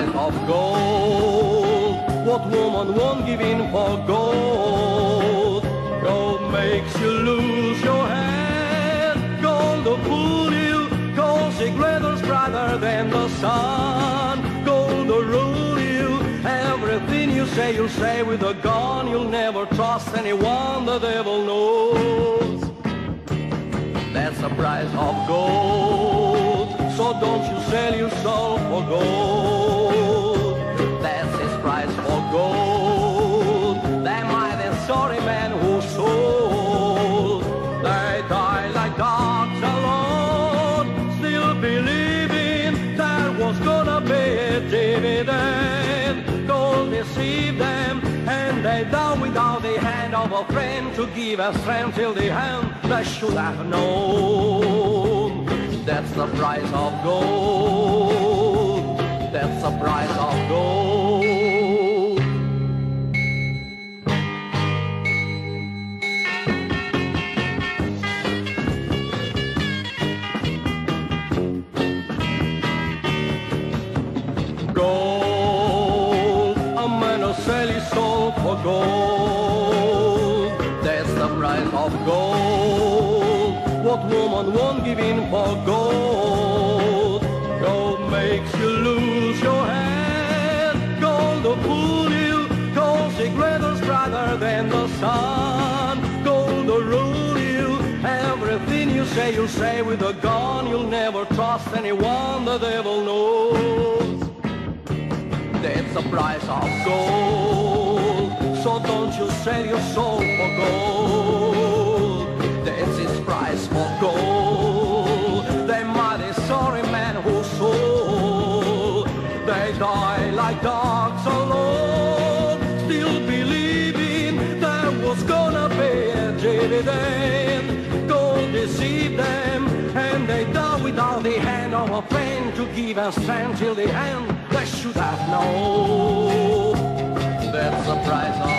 price of gold. What woman won't give in for gold? Gold makes you lose your head. Gold will fool you, cause it glitters brighter than the sun. Gold will rule you, everything you say, you'll say with a gun. You'll never trust anyone, the devil knows. That's the price of gold. So don't you sell your soul for gold. That's his price for gold. That mighty sorry man who sold. They die like dogs alone, still believing there was gonna be a dividend. Gold deceived them, and they died without the hand of a friend to give us strength till the end. They should have known. That's the price of gold. That's the price of gold. Gold, a man will sell his soul for gold. That's the price of gold. What woman won't give in for gold? Gold makes you lose your head. Gold will fool you, cause it glitters brighter than the sun. Gold will rule you, everything you say, you'll say with a gun. You'll never trust anyone, the devil knows. That's the price of gold. So don't you sell your soul for gold. That's his price for gold. They mighty sorry man who sold. They die like dogs alone, still believing there was gonna be a dividend. Gold deceived them, and they died without the hand of a friend to give us strength till the end. They should have known. That's the price of